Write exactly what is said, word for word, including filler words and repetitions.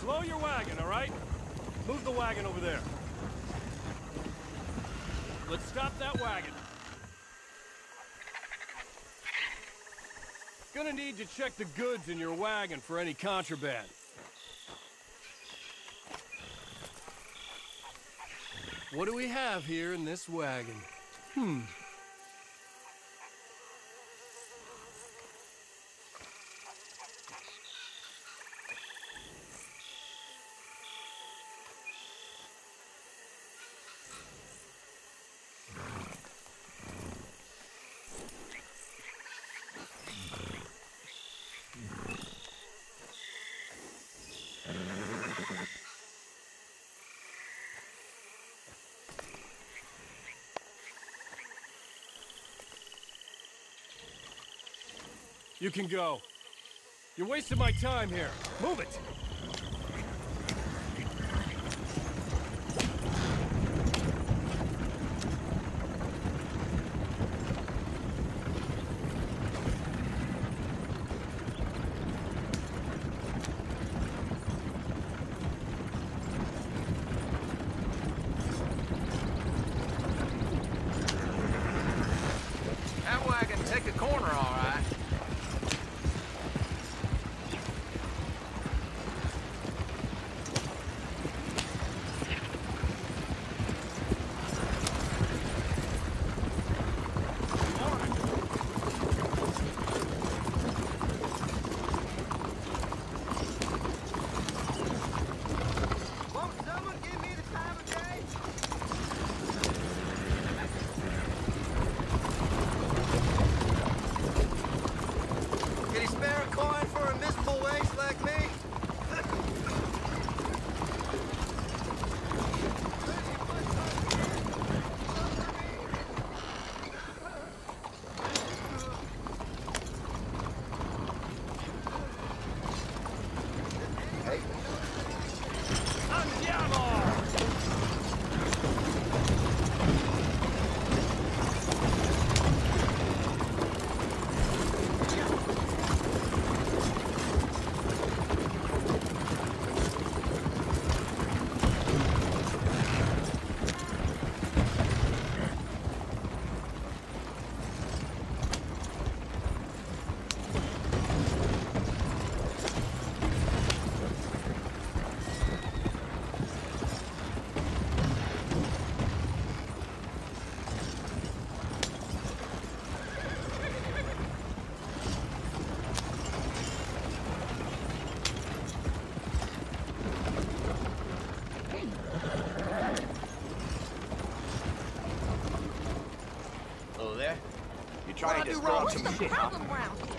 Slow your wagon, all right? Move the wagon over there. Let's stop that wagon. Gonna need to check the goods in your wagon for any contraband. What do we have here in this wagon? Hmm. You can go. You're wasting my time here. Move it! That wagon take a corner, all right. Trying to do start wrong? some What's the shit, huh? problem around here?